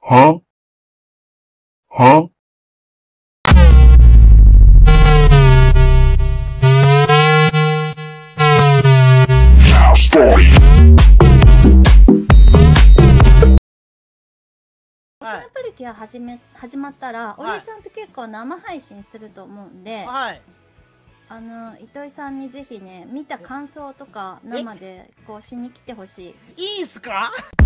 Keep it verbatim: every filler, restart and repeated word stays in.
Huh? Huh? Now story. 沖縄プリキュア始め始まったら、おりちゃんって結構生配信すると思うんで、 はい。 あの糸井さんにぜひね、見た感想とか生でこうしに来てほしい。 いいんすか？